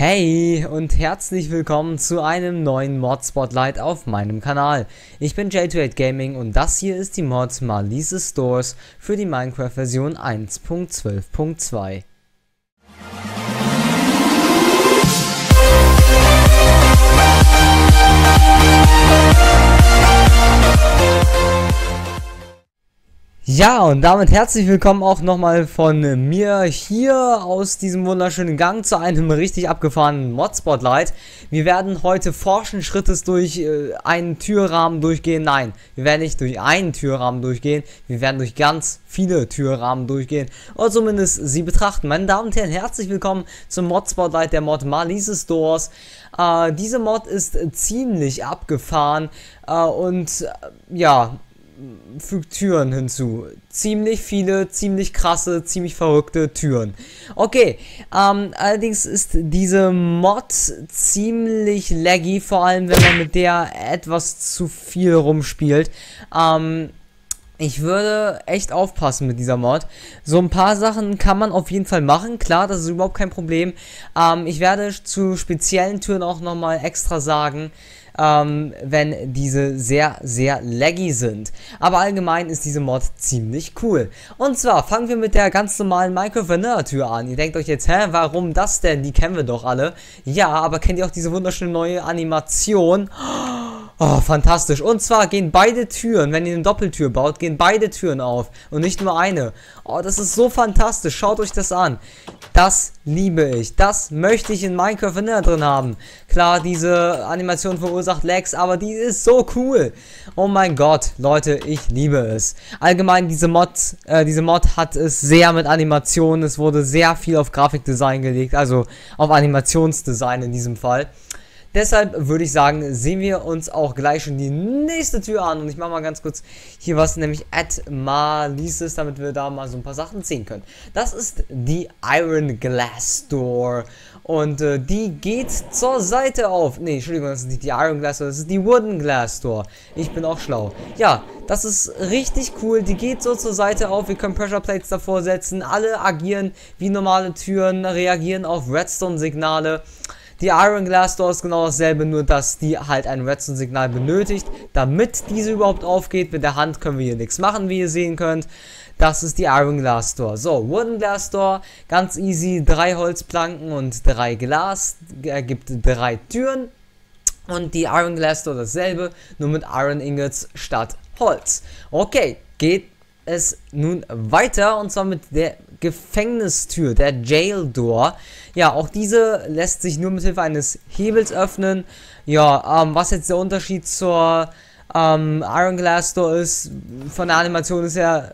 Hey und herzlich willkommen zu einem neuen Mod-Spotlight auf meinem Kanal. Ich bin J28 Gaming und das hier ist die Mod Malicious Doors für die Minecraft-Version 1.12.2. Ja, und damit herzlich willkommen auch nochmal von mir hier aus diesem wunderschönen Gang zu einem richtig abgefahrenen Mod-Spotlight. Wir werden heute forschen Schrittes durch einen Türrahmen durchgehen. Nein, wir werden nicht durch einen Türrahmen durchgehen, wir werden durch ganz viele Türrahmen durchgehen oder zumindest sie betrachten. Meine Damen und Herren, herzlich willkommen zum Mod-Spotlight der Mod Malicious Doors. Diese Mod ist ziemlich abgefahren ja, fügt Türen hinzu. Ziemlich viele, ziemlich krasse, ziemlich verrückte Türen. Okay, allerdings ist diese Mod ziemlich laggy, vor allem wenn man mit der etwas zu viel rumspielt. Ich würde echt aufpassen mit dieser Mod. So ein paar Sachen kann man auf jeden Fall machen. Klar, das ist überhaupt kein Problem. Ich werde zu speziellen Türen auch nochmal extra sagen, wenn diese sehr, sehr laggy sind. Aber allgemein ist diese Mod ziemlich cool. Und zwar fangen wir mit der ganz normalen Minecraft Vanilla Tür an. Ihr denkt euch jetzt, hä, warum das denn? Die kennen wir doch alle. Ja, aber kennt ihr auch diese wunderschöne neue Animation? Oh, fantastisch. Und zwar gehen beide Türen, wenn ihr eine Doppeltür baut, gehen beide Türen auf und nicht nur eine. Oh, das ist so fantastisch. Schaut euch das an. Das liebe ich. Das möchte ich in Minecraft Vanilla drin haben. Klar, diese Animation verursacht Lags, aber die ist so cool. Oh mein Gott, Leute, ich liebe es. Allgemein, diese Mod hat es sehr mit Animationen. Es wurde sehr viel auf Grafikdesign gelegt, also auf Animationsdesign in diesem Fall. Deshalb würde ich sagen, sehen wir uns auch gleich schon die nächste Tür an. Und ich mache mal ganz kurz hier was, nämlich Malicious, damit wir da mal so ein paar Sachen sehen können. Das ist die Iron Glass Door. Und die geht zur Seite auf. Nee, Entschuldigung, das ist nicht die Iron Glass Door, das ist die Wooden Glass Door. Ich bin auch schlau. Ja, das ist richtig cool. Die geht so zur Seite auf. Wir können Pressure Plates davor setzen. Alle agieren wie normale Türen, reagieren auf Redstone-Signale. Die Iron Glass Door ist genau dasselbe, nur dass die halt ein Redstone-Signal benötigt, damit diese überhaupt aufgeht. Mit der Hand können wir hier nichts machen, wie ihr sehen könnt. Das ist die Iron Glass Door. So, Wooden Glass Door, ganz easy, 3 Holzplanken und 3 Glas, ergibt 3 Türen. Und die Iron Glass Door dasselbe, nur mit Iron Ingots statt Holz. Okay, geht es nun weiter, und zwar mit der Gefängnistür, der Jail Door. Ja, auch diese lässt sich nur mit Hilfe eines Hebels öffnen. Ja, was jetzt der Unterschied zur Iron Glass Door ist, von der Animation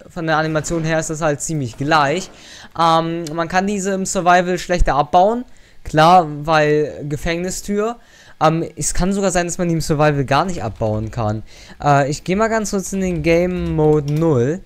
her ist das halt ziemlich gleich. Man kann diese im Survival schlechter abbauen, klar, weil Gefängnistür. Es kann sogar sein, dass man die im Survival gar nicht abbauen kann. Ich gehe mal ganz kurz in den Game Mode 0.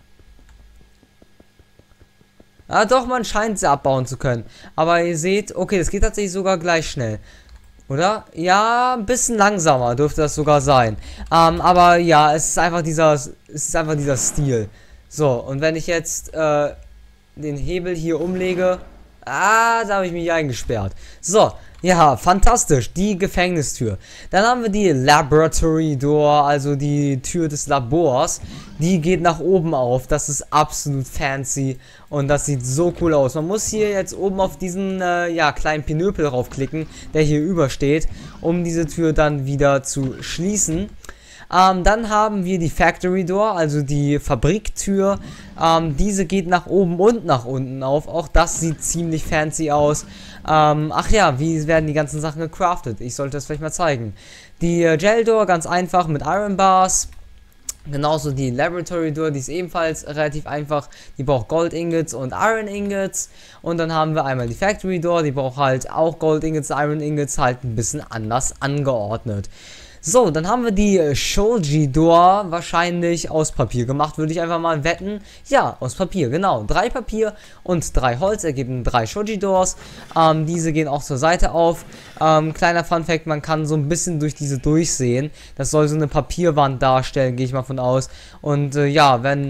Ah, doch, man scheint sie abbauen zu können. Aber ihr seht, okay, das geht tatsächlich sogar gleich schnell. Oder? Ja, ein bisschen langsamer dürfte das sogar sein. Aber ja, es ist einfach dieser Stil. So, und wenn ich jetzt den Hebel hier umlege, da habe ich mich eingesperrt. So, ja, fantastisch, die Gefängnistür. Dann haben wir die Laboratory Door, also die Tür des Labors. Die geht nach oben auf, das ist absolut fancy und das sieht so cool aus. Man muss hier jetzt oben auf diesen kleinen Pinöpel raufklicken, der hier übersteht, um diese Tür dann wieder zu schließen. Dann haben wir die Factory Door, also die Fabriktür. Diese geht nach oben und nach unten auf. Auch das sieht ziemlich fancy aus. Ach ja, wie werden die ganzen Sachen gecraftet? Ich sollte das vielleicht mal zeigen. Die Jail Door, ganz einfach mit Iron Bars. Genauso die Laboratory Door, die ist ebenfalls relativ einfach. Die braucht Gold Ingots und Iron Ingots. Und dann haben wir einmal die Factory Door, die braucht halt auch Gold Ingots, Iron Ingots, halt ein bisschen anders angeordnet. So, dann haben wir die Shoji Door, wahrscheinlich aus Papier gemacht, würde ich einfach mal wetten. Ja, aus Papier, genau. 3 Papier und 3 Holz ergeben 3 Shoji Doors. Diese gehen auch zur Seite auf. Kleiner Funfact, man kann so ein bisschen durch diese durchsehen. Das soll so eine Papierwand darstellen, gehe ich mal von aus. Und ja, wenn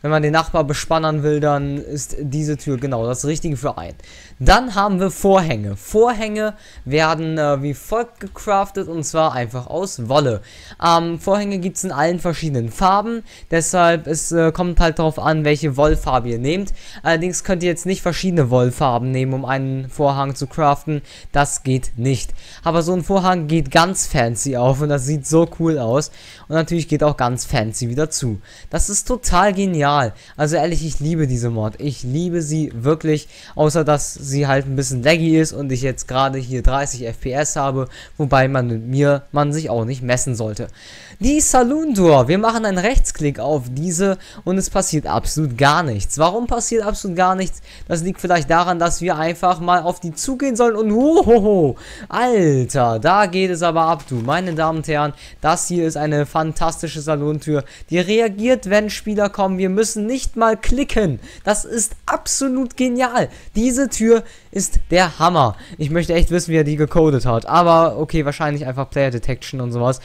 wenn man den Nachbar bespannern will, dann ist diese Tür genau das Richtige für einen. Dann haben wir Vorhänge. Vorhänge werden wie folgt gecraftet, und zwar einfach aus Wolle. Vorhänge gibt es in allen verschiedenen Farben, deshalb kommt halt darauf an, welche Wollfarbe ihr nehmt. Allerdings könnt ihr jetzt nicht verschiedene Wollfarben nehmen, um einen Vorhang zu craften. Das geht nicht. Aber so ein Vorhang geht ganz fancy auf und das sieht so cool aus. Und natürlich geht auch ganz fancy wieder zu. Das ist total genial. Also ehrlich, ich liebe diese Mod. Ich liebe sie wirklich, außer dass sie halt ein bisschen laggy ist und ich jetzt gerade hier 30 FPS habe, wobei man mit mir sich auch nicht messen sollte. Die Saloon Door. Wir machen einen Rechtsklick auf diese und es passiert absolut gar nichts. Warum passiert absolut gar nichts? Das liegt vielleicht daran, dass wir einfach mal auf die zugehen sollen und hohoho, Alter, da geht es aber ab, du. Meine Damen und Herren, das hier ist eine fantastische Salontür, die reagiert, wenn Spieler kommen. Wir müssen nicht mal klicken. Das ist absolut genial. Diese Tür ist der Hammer. Ich möchte echt wissen, wie er die gecodet hat. Aber okay, wahrscheinlich einfach Player Detection und sowas.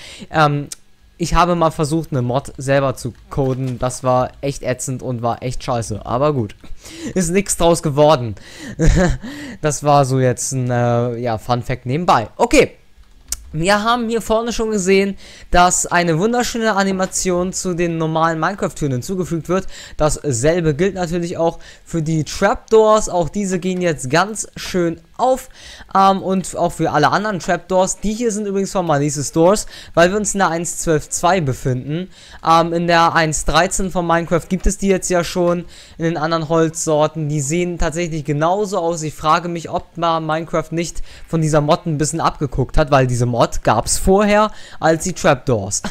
Ich habe mal versucht, eine Mod selber zu coden. Das war echt ätzend und war echt scheiße. Aber gut. Ist nichts draus geworden. Das war so jetzt ein Fun Fact nebenbei. Okay. Wir haben hier vorne schon gesehen, dass eine wunderschöne Animation zu den normalen Minecraft-Türen hinzugefügt wird. Dasselbe gilt natürlich auch für die Trapdoors. Auch diese gehen jetzt ganz schön auf. Und auch für alle anderen Trapdoors. Die hier sind übrigens von Malice's Doors, weil wir uns in der 1.12.2 befinden. In der 1.13 von Minecraft gibt es die jetzt ja schon in den anderen Holzsorten. Die sehen tatsächlich genauso aus. Ich frage mich, ob mal Minecraft nicht von dieser Mod ein bisschen abgeguckt hat, weil diese Mod gab es vorher als die Trapdoors.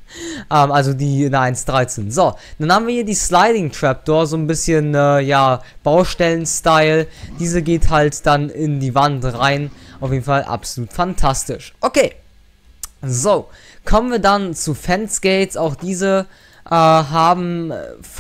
Also die in der 1.13. So, dann haben wir hier die Sliding Trapdoor, so ein bisschen, Baustellen-Style. Diese geht halt dann in die Wand rein. Auf jeden Fall absolut fantastisch. Okay, so, kommen wir dann zu Fence Gates. Auch diese haben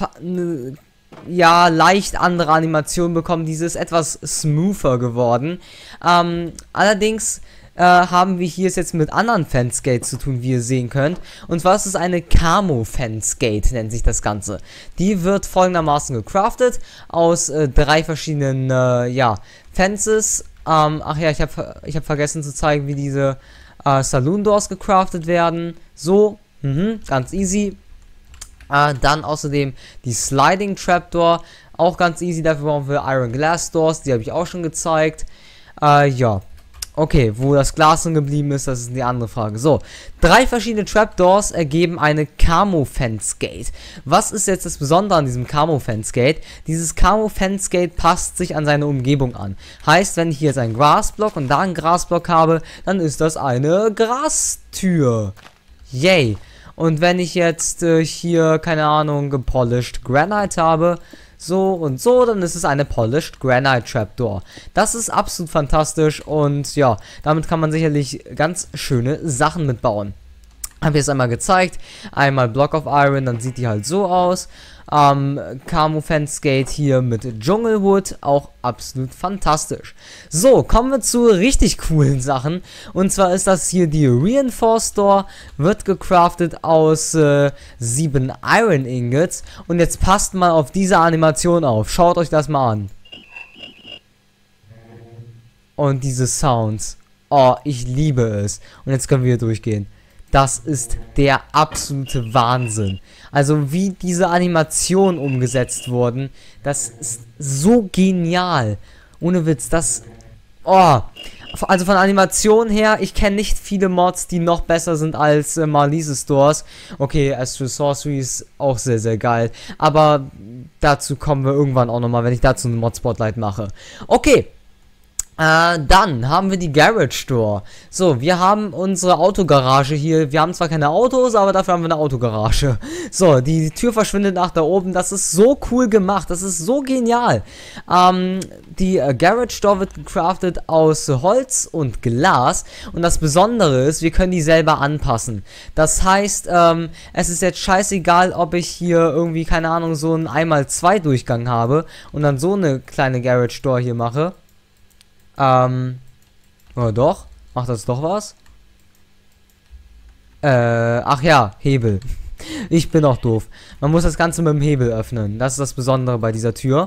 leicht andere Animationen bekommen. Diese ist etwas smoother geworden. Allerdings haben wir hier es jetzt mit anderen Fence Gates zu tun, wie ihr sehen könnt. Und zwar ist es eine Camo Fence Gate, nennt sich das Ganze. Die wird folgendermaßen gecraftet aus 3 verschiedenen, Fences. Ach ja, ich hab vergessen zu zeigen, wie diese Saloon Doors gecraftet werden. So, ganz easy. Dann außerdem die Sliding Trapdoor, auch ganz easy. Dafür brauchen wir Iron Glass Doors, die habe ich auch schon gezeigt. Okay, wo das Glas dann geblieben ist, das ist die andere Frage. So, 3 verschiedene Trapdoors ergeben eine Camo Fence Gate. Was ist jetzt das Besondere an diesem Camo Fence Gate? Dieses Camo Fence Gate passt sich an seine Umgebung an. Heißt, wenn ich hier jetzt einen Grasblock und da einen Grasblock habe, dann ist das eine Grastür. Yay. Und wenn ich jetzt hier, keine Ahnung, gepolished Granite habe, so und so, dann ist es eine Polished Granite Trapdoor. Das ist absolut fantastisch und ja, damit kann man sicherlich ganz schöne Sachen mitbauen. Habe ich jetzt einmal gezeigt, einmal Block of Iron, dann sieht die halt so aus. Camo Fence Gate hier mit Dschungelwood, auch absolut fantastisch. So, kommen wir zu richtig coolen Sachen. Und zwar ist das hier die Reinforced Door, wird gecraftet aus 7 Iron Ingots. Und jetzt passt mal auf diese Animation auf, schaut euch das mal an. Und diese Sounds, oh, ich liebe es. Und jetzt können wir hier durchgehen. Das ist der absolute Wahnsinn. Also wie diese Animationen umgesetzt wurden, das ist so genial. Ohne Witz, das... Oh, also von Animation her, ich kenne nicht viele Mods, die noch besser sind als Malice's Doors. Okay, Astral Sorcery ist auch sehr, sehr geil. Aber dazu kommen wir irgendwann auch nochmal, wenn ich dazu einen Mod-Spotlight mache. Okay. Dann haben wir die Garage Door. So, wir haben unsere Autogarage hier. Wir haben zwar keine Autos, aber dafür haben wir eine Autogarage. So, die Tür verschwindet nach da oben. Das ist so cool gemacht. Das ist so genial. Die Garage Door wird gecraftet aus Holz und Glas. Und das Besondere ist, wir können die selber anpassen. Das heißt, es ist jetzt scheißegal, ob ich hier irgendwie, keine Ahnung, so einen 1x2 Durchgang habe und dann so eine kleine Garage Door hier mache. Oder doch? Macht das doch was? Ach ja, Hebel. Ich bin auch doof. Man muss das Ganze mit dem Hebel öffnen. Das ist das Besondere bei dieser Tür.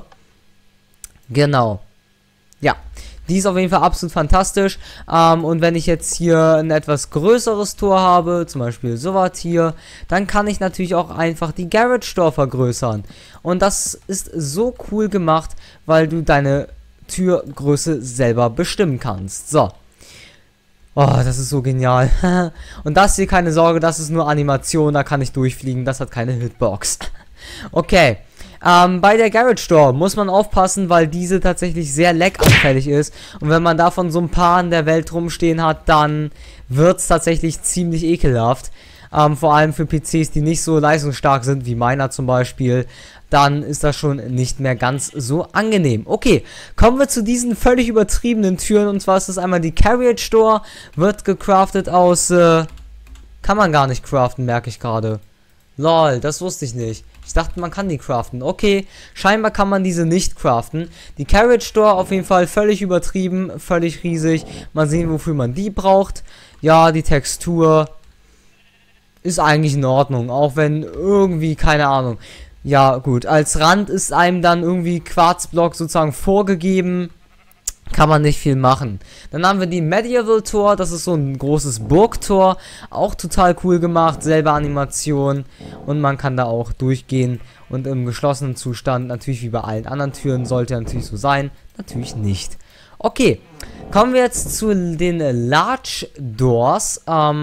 Genau. Ja. Die ist auf jeden Fall absolut fantastisch. Und wenn ich jetzt hier ein etwas größeres Tor habe, zum Beispiel sowas hier, dann kann ich natürlich auch einfach die Garage Door vergrößern. Und das ist so cool gemacht, weil du deine Türgröße selber bestimmen kannst. So. Oh, das ist so genial. Und das hier, keine Sorge, das ist nur Animation, da kann ich durchfliegen, das hat keine Hitbox. Okay. Bei der Garage Door muss man aufpassen, weil diese tatsächlich sehr lag-anfällig ist. Und wenn man davon so ein paar in der Welt rumstehen hat, dann wird es tatsächlich ziemlich ekelhaft. Vor allem für PCs, die nicht so leistungsstark sind, wie meiner zum Beispiel. Dann ist das schon nicht mehr ganz so angenehm. Okay, kommen wir zu diesen völlig übertriebenen Türen. Und zwar ist das einmal die Carriage Door. Wird gecraftet aus... kann man gar nicht craften, merke ich gerade. Lol, das wusste ich nicht. Ich dachte, man kann die craften. Okay, scheinbar kann man diese nicht craften. Die Carriage Door auf jeden Fall völlig übertrieben, völlig riesig. Mal sehen, wofür man die braucht. Ja, die Textur ist eigentlich in Ordnung. Auch wenn irgendwie, keine Ahnung. Ja, gut. Als Rand ist einem dann irgendwie Quarzblock sozusagen vorgegeben. Kann man nicht viel machen. Dann haben wir die Medieval Tor, das ist so ein großes Burgtor, auch total cool gemacht, selbe Animation und man kann da auch durchgehen und im geschlossenen Zustand, natürlich wie bei allen anderen Türen, sollte natürlich so sein, natürlich nicht. Okay, kommen wir jetzt zu den Large Doors,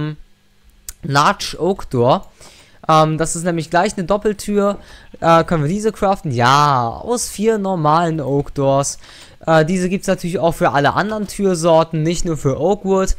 Large Oak Door. Das ist nämlich gleich eine Doppeltür. Können wir diese craften? Ja, aus 4 normalen Oak Doors. Diese gibt es natürlich auch für alle anderen Türsorten, nicht nur für Oakwood.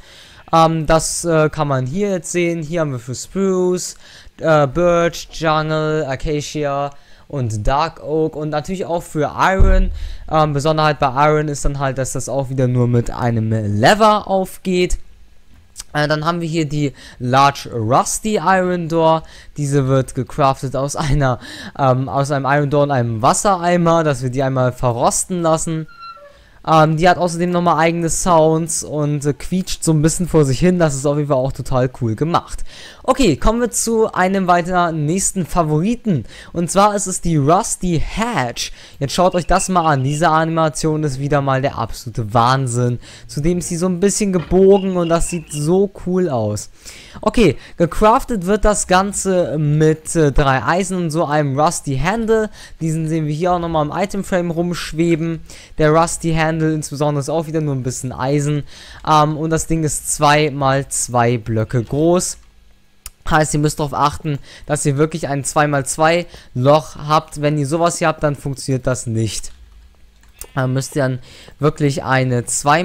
Das kann man hier jetzt sehen. Hier haben wir für Spruce, Birch, Jungle, Acacia und Dark Oak und natürlich auch für Iron. Besonderheit bei Iron ist dann halt, dass das auch wieder nur mit einem Lever aufgeht. Dann haben wir hier die Large Rusty Iron Door. Diese wird gecraftet aus einem Iron Door und einem Wassereimer, dass wir die einmal verrosten lassen. Die hat außerdem nochmal eigene Sounds und quietscht so ein bisschen vor sich hin. Das ist auf jeden Fall auch total cool gemacht. Okay, kommen wir zu einem weiteren nächsten Favoriten. Und zwar ist es die Rusty Hatch. Jetzt schaut euch das mal an. Diese Animation ist wieder mal der absolute Wahnsinn. Zudem ist sie so ein bisschen gebogen und das sieht so cool aus. Okay, gecraftet wird das Ganze mit 3 Eisen und so einem Rusty Handle. Diesen sehen wir hier auch nochmal im Itemframe rumschweben. Der Rusty Handle insbesondere ist auch wieder nur ein bisschen Eisen. Und das Ding ist 2 mal 2 Blöcke groß. Heißt, ihr müsst darauf achten, dass ihr wirklich ein 2x2 Loch habt. Wenn ihr sowas hier habt, dann funktioniert das nicht. Müsst ihr dann wirklich eine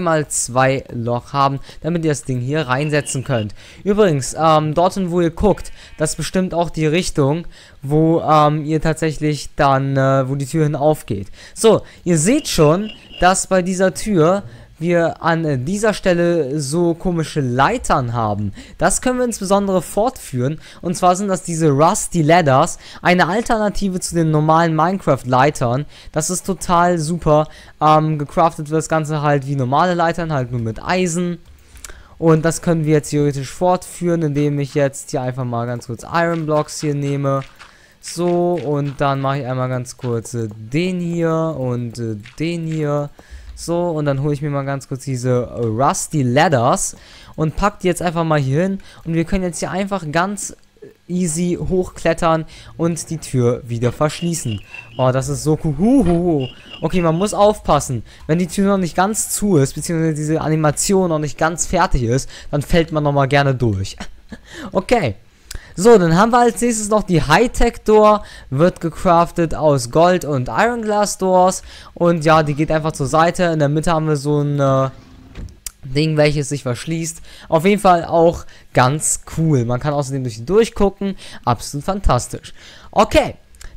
2x2 Loch haben, damit ihr das Ding hier reinsetzen könnt. Übrigens, dorthin wo ihr guckt, das bestimmt auch die Richtung, wo ihr tatsächlich dann, wo die Tür hin aufgeht. So, ihr seht schon, dass bei dieser Tür wir an dieser Stelle so komische Leitern haben. Das können wir insbesondere fortführen. Und zwar sind das diese Rusty Ladders, eine Alternative zu den normalen Minecraft-Leitern. Das ist total super. Gecraftet wird das Ganze halt wie normale Leitern, halt nur mit Eisen. Und das können wir jetzt theoretisch fortführen, indem ich jetzt hier einfach mal ganz kurz Iron Blocks hier nehme. So, und dann mache ich einmal ganz kurz den hier und den hier. So, und dann hole ich mir mal ganz kurz diese Rusty Ladders und pack die jetzt einfach mal hier hin. Und wir können jetzt hier einfach ganz easy hochklettern und die Tür wieder verschließen. Oh, das ist so cool. Okay, man muss aufpassen. Wenn die Tür noch nicht ganz zu ist, beziehungsweise diese Animation noch nicht ganz fertig ist, dann fällt man nochmal gerne durch. Okay. So, dann haben wir als nächstes noch die Hightech Door, wird gecraftet aus Gold und Iron Glass Doors und ja, die geht einfach zur Seite. In der Mitte haben wir so ein Ding, welches sich verschließt. Auf jeden Fall auch ganz cool. Man kann außerdem durch die durchgucken, absolut fantastisch. Okay,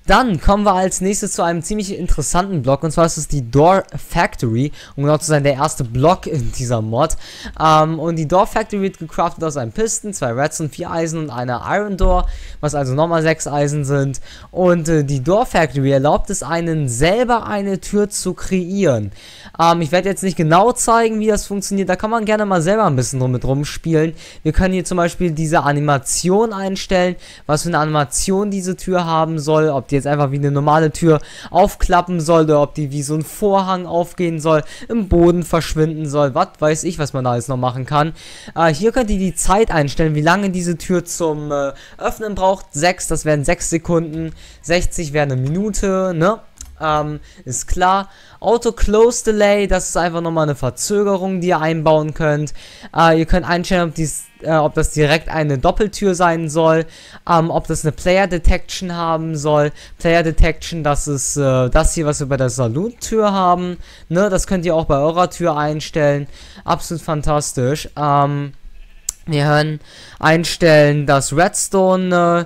Dann kommen wir als nächstes zu einem ziemlich interessanten Block, und zwar ist es die Door Factory, um genau zu sein, der erste Block in dieser Mod. Und die Door Factory wird gecraftet aus einem Piston, 2 Redstone, 4 Eisen und einer Iron Door, was also nochmal 6 Eisen sind. Und die Door Factory erlaubt es einen, selber eine Tür zu kreieren. Ich werde jetzt nicht genau zeigen, wie das funktioniert, da kann man gerne mal selber ein bisschen mit rumspielen. Wir können hier zum Beispiel diese Animation einstellen, was für eine Animation diese Tür haben soll, ob die jetzt einfach wie eine normale Tür aufklappen soll oder ob die wie so ein Vorhang aufgehen soll, im Boden verschwinden soll, was weiß ich, was man da alles noch machen kann. Hier könnt ihr die Zeit einstellen, wie lange diese Tür zum Öffnen braucht. 6, das wären 6 Sekunden, 60 wäre eine Minute, ne? Ist klar. Auto Close Delay, das ist einfach nochmal eine Verzögerung, die ihr einbauen könnt. Ihr könnt einstellen, ob das direkt eine Doppeltür sein soll, ob das eine Player Detection haben soll. Player Detection, das ist das hier, was wir bei der Saloon-Tür haben. Ne, das könnt ihr auch bei eurer Tür einstellen. Absolut fantastisch. Wir können einstellen, dass Redstone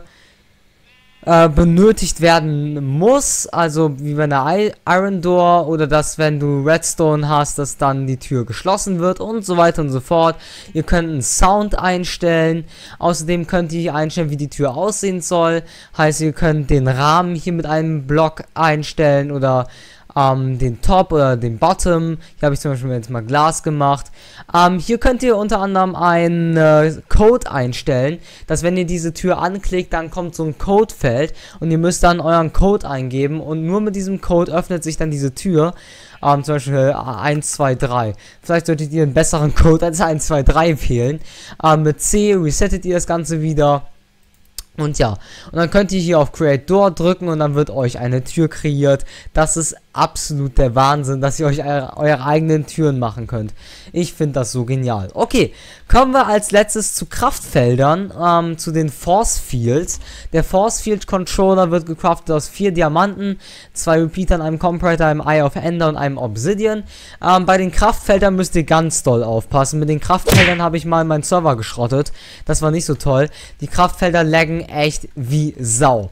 benötigt werden muss, also wie bei einer Iron Door, oder dass, wenn du Redstone hast, dass dann die Tür geschlossen wird und so weiter und so fort. Ihr könnt einen Sound einstellen, außerdem könnt ihr einstellen, wie die Tür aussehen soll, heißt, ihr könnt den Rahmen hier mit einem Block einstellen oder den Top oder den Bottom. Hier habe ich zum Beispiel jetzt mal Glas gemacht. Hier könnt ihr unter anderem einen Code einstellen, dass wenn ihr diese Tür anklickt, dann kommt so ein Codefeld und ihr müsst dann euren Code eingeben und nur mit diesem Code öffnet sich dann diese Tür. Zum Beispiel 1, 2, 3. Vielleicht solltet ihr einen besseren Code als 1, 2, 3 wählen. Mit C resettet ihr das Ganze wieder. Und ja, und dann könnt ihr hier auf Create Door drücken und dann wird euch eine Tür kreiert. Das ist absolut der Wahnsinn, dass ihr euch eure eigenen Türen machen könnt. Ich finde das so genial. Okay, kommen wir als letztes zu Kraftfeldern, zu den Force Fields. Der Force Field Controller wird gecraftet aus 4 Diamanten, 2 Repeatern, einem Comparator, einem Eye of Ender und einem Obsidian. Bei den Kraftfeldern müsst ihr ganz doll aufpassen. Mit den Kraftfeldern habe ich mal meinen Server geschrottet. Das war nicht so toll. Die Kraftfelder laggen echt wie Sau.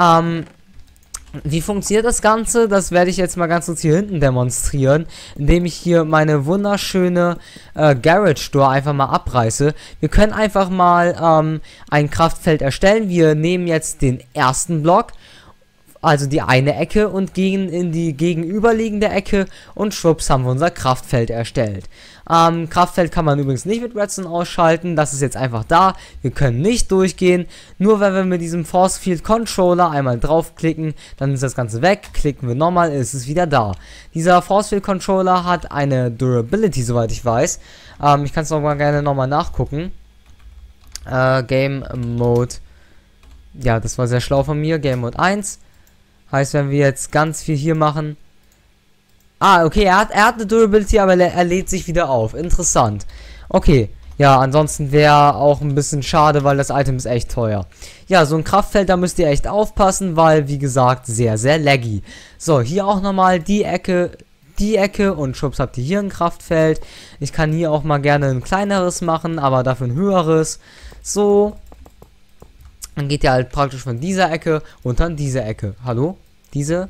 Wie funktioniert das Ganze? Das werde ich jetzt mal ganz kurz hier hinten demonstrieren, indem ich hier meine wunderschöne Garage Door einfach mal abreiße. Wir können einfach mal ein Kraftfeld erstellen. Wir nehmen jetzt den ersten Block, also die eine Ecke, und gehen in die gegenüberliegende Ecke und schwupps haben wir unser Kraftfeld erstellt. Kraftfeld kann man übrigens nicht mit Redstone ausschalten, das ist jetzt einfach da. Wir können nicht durchgehen, nur wenn wir mit diesem Force Field Controller einmal draufklicken, dann ist das Ganze weg, klicken wir nochmal, ist es wieder da. Dieser Force Field Controller hat eine Durability, soweit ich weiß. Ich kann es noch mal gerne nochmal nachgucken. Game Mode, ja, das war sehr schlau von mir, Game Mode 1. Heißt, wenn wir jetzt ganz viel hier machen. Okay, er hat eine Durability, aber er lädt sich wieder auf. Interessant. Okay, ja, ansonsten wäre auch ein bisschen schade, weil das Item ist echt teuer. Ja, so ein Kraftfeld, da müsst ihr echt aufpassen, weil, wie gesagt, sehr, sehr laggy. So, hier auch nochmal die Ecke und schubs habt ihr hier ein Kraftfeld. Ich kann hier auch mal gerne ein kleineres machen, aber dafür ein höheres. So. Dann geht ihr halt praktisch von dieser Ecke runter an diese Ecke. Hallo? Diese?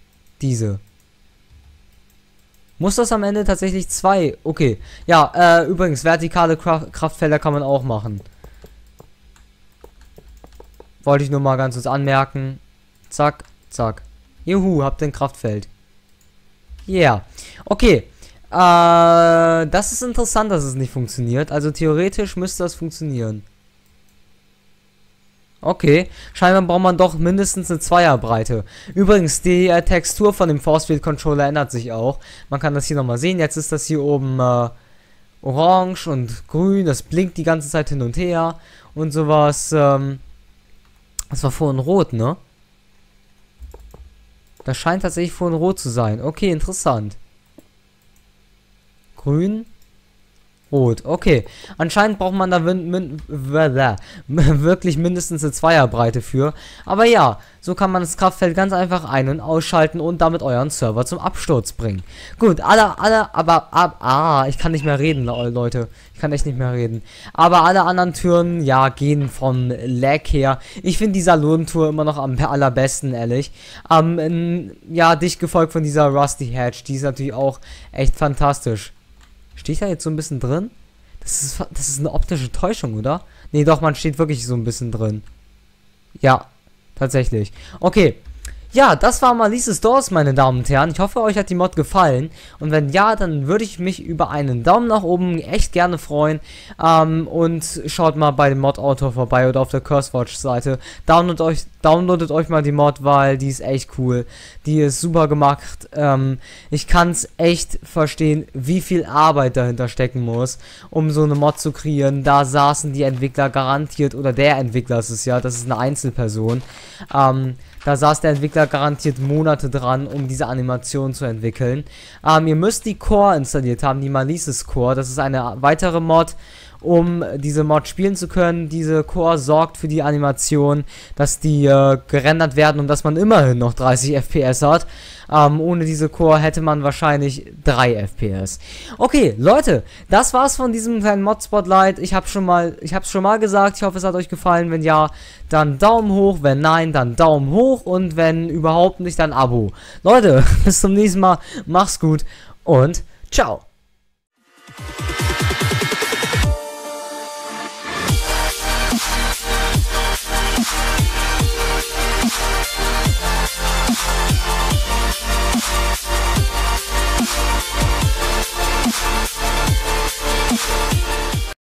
Muss das am Ende tatsächlich 2? Okay. Ja, übrigens, vertikale Kraftfelder kann man auch machen. Wollte ich nur mal ganz kurz anmerken. Zack, zack. Juhu, habt ihr ein Kraftfeld. Yeah. Okay. Das ist interessant, dass es nicht funktioniert. Also theoretisch müsste das funktionieren. Okay, scheinbar braucht man doch mindestens eine Zweierbreite. Übrigens, die Textur von dem Force Field Controller ändert sich auch. Man kann das hier nochmal sehen. Jetzt ist das hier oben orange und grün. Das blinkt die ganze Zeit hin und her und sowas. Das war vorhin rot, ne? Das scheint tatsächlich vorhin rot zu sein. Okay, interessant. Grün, rot. Okay. Anscheinend braucht man da wirklich mindestens eine Zweierbreite für. Aber ja, so kann man das Kraftfeld ganz einfach ein- und ausschalten und damit euren Server zum Absturz bringen. Gut, ich kann nicht mehr reden, Leute. Ich kann echt nicht mehr reden. Aber alle anderen Türen, ja, gehen von Lag her. Ich finde die Salon-Tour immer noch am allerbesten, ehrlich. Ja, dicht gefolgt von dieser Rusty Hatch. Die ist natürlich auch echt fantastisch. Stehe ich da jetzt so ein bisschen drin? Das ist eine optische Täuschung, oder? Nee, doch, man steht wirklich so ein bisschen drin. Ja, tatsächlich. Okay. Ja, das war Malice's Doors, meine Damen und Herren. Ich hoffe, euch hat die Mod gefallen. Und wenn ja, dann würde ich mich über einen Daumen nach oben echt gerne freuen. Und schaut mal bei dem Mod-Autor vorbei oder auf der CurseWatch-Seite. Downloadet euch mal die Mod, weil die ist echt cool. Die ist super gemacht. Ich kann es echt verstehen, wie viel Arbeit dahinter stecken muss, um so eine Mod zu kreieren. Da saßen die Entwickler garantiert, oder der Entwickler ist es ja, das ist eine Einzelperson. Da saß der Entwickler garantiert Monate dran, um diese Animation zu entwickeln. Ihr müsst die Core installiert haben, die Malice's Core. Das ist eine weitere Mod, um diese Mod spielen zu können. Diese Core sorgt für die Animation, dass die gerendert werden und dass man immerhin noch 30 FPS hat. Ohne diese Core hätte man wahrscheinlich 3 FPS. Okay, Leute, das war's von diesem kleinen Mod-Spotlight. Ich hab's schon mal gesagt. Ich hoffe, es hat euch gefallen. Wenn ja, dann Daumen hoch. Wenn nein, dann Daumen hoch. Und wenn überhaupt nicht, dann Abo. Leute, bis zum nächsten Mal. Macht's gut und ciao.